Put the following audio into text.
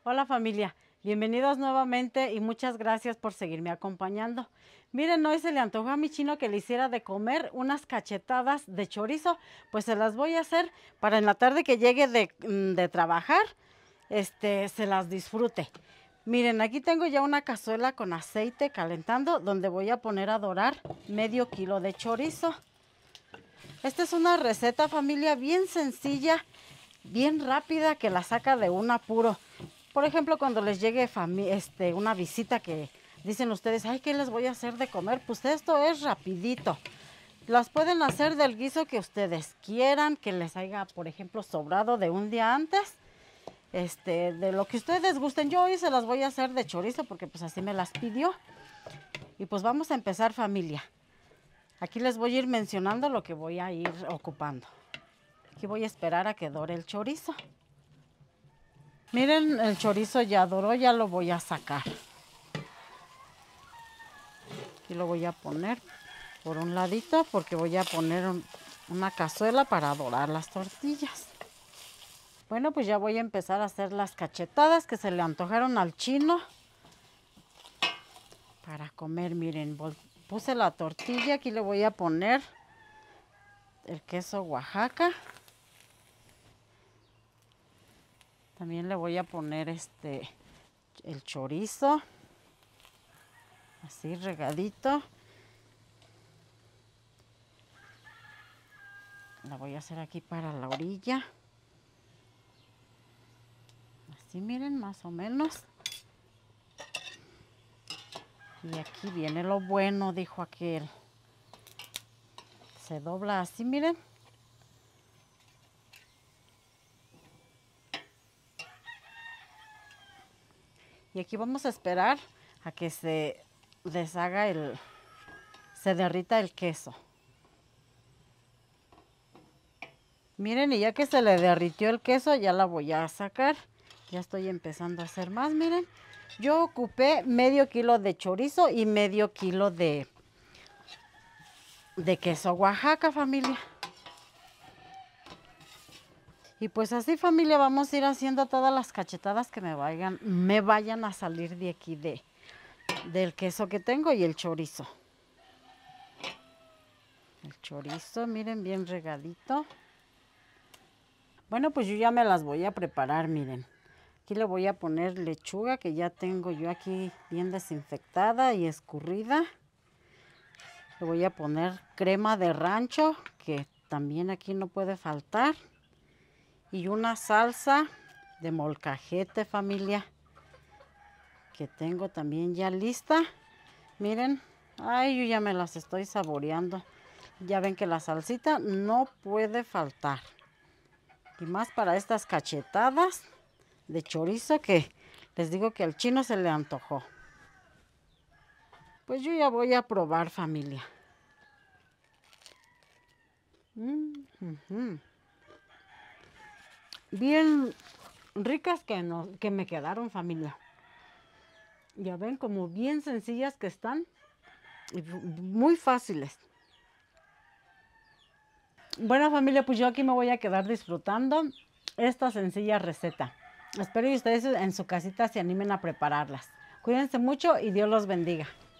Hola familia, bienvenidos nuevamente y muchas gracias por seguirme acompañando. Miren, hoy se le antojó a mi chino que le hiciera de comer unas cachetadas de chorizo, pues se las voy a hacer para en la tarde que llegue de trabajar, se las disfrute. Miren, aquí tengo ya una cazuela con aceite calentando donde voy a poner a dorar medio kilo de chorizo. Esta es una receta, familia, bien sencilla, bien rápida, que la saca de un apuro. Por ejemplo, cuando les llegue una visita que dicen ustedes, ay, ¿qué les voy a hacer de comer? Pues esto es rapidito. Las pueden hacer del guiso que ustedes quieran, que les haya, por ejemplo, sobrado de un día antes. De lo que ustedes gusten. Yo hoy se las voy a hacer de chorizo porque pues así me las pidió. Y pues vamos a empezar, familia. Aquí les voy a ir mencionando lo que voy a ir ocupando. Aquí voy a esperar a que dore el chorizo. Miren, el chorizo ya doró, ya lo voy a sacar. Aquí lo voy a poner por un ladito porque voy a poner una cazuela para dorar las tortillas. Bueno, pues ya voy a empezar a hacer las cachetadas que se le antojaron al chino para comer. Miren, puse la tortilla, aquí le voy a poner el queso Oaxaca. También le voy a poner el chorizo, así regadito. La voy a hacer aquí para la orilla. Así miren, más o menos. Y aquí viene lo bueno, dijo aquel. Se dobla así, miren. Y aquí vamos a esperar a que se deshaga se derrita el queso. Miren, y ya que se le derritió el queso, ya la voy a sacar. Ya estoy empezando a hacer más, miren. Yo ocupé medio kilo de chorizo y medio kilo de queso Oaxaca, familia. Y pues así, familia, vamos a ir haciendo todas las cachetadas que me vayan a salir de aquí del queso que tengo y el chorizo. El chorizo, miren, bien regadito. Bueno, pues yo ya me las voy a preparar, miren. Aquí le voy a poner lechuga que ya tengo yo aquí bien desinfectada y escurrida. Le voy a poner crema de rancho, que también aquí no puede faltar. Y una salsa de molcajete, familia, que tengo también ya lista. Miren, ay, yo ya me las estoy saboreando. Ya ven que la salsita no puede faltar. Y más para estas cachetadas de chorizo que les digo que al chino se le antojó. Pues yo ya voy a probar, familia. Bien ricas que me quedaron, familia. Ya ven como bien sencillas que están y muy fáciles. Bueno, familia, pues yo aquí me voy a quedar disfrutando esta sencilla receta. Espero que ustedes en su casita se animen a prepararlas. Cuídense mucho y Dios los bendiga.